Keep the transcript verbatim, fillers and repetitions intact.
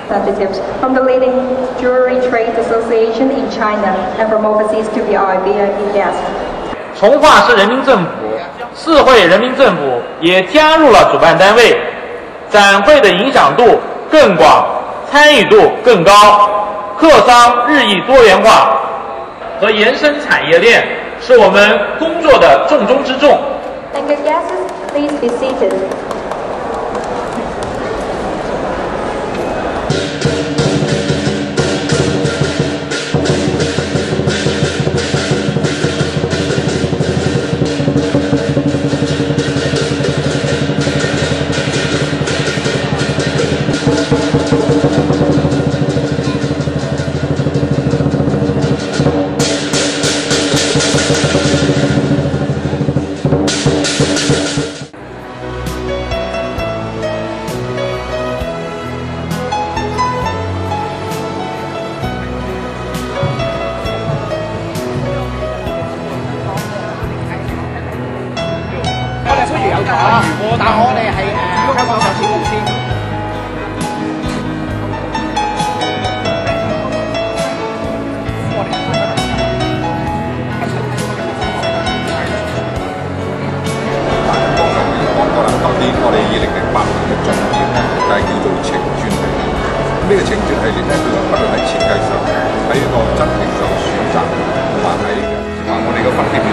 representatives from the leading jewelry trade association in China and from overseas to be our V I P guests. 从化市人民政府、市会人民政府也加入了主办单位，展会的影响度更广，参与度更高，客商日益多元化和延伸产业链是我们工作的重中之重。 Thank you, guests. Please be seated. 有錯，但我哋係誒香港上市公司。 講過啦，今年我哋二零零八年嘅重點咧，就係叫做情鑽系列。呢個情鑽系列咧，佢話不論喺設計上、喺呢個質地上選擇，同埋喺話我哋嘅分店。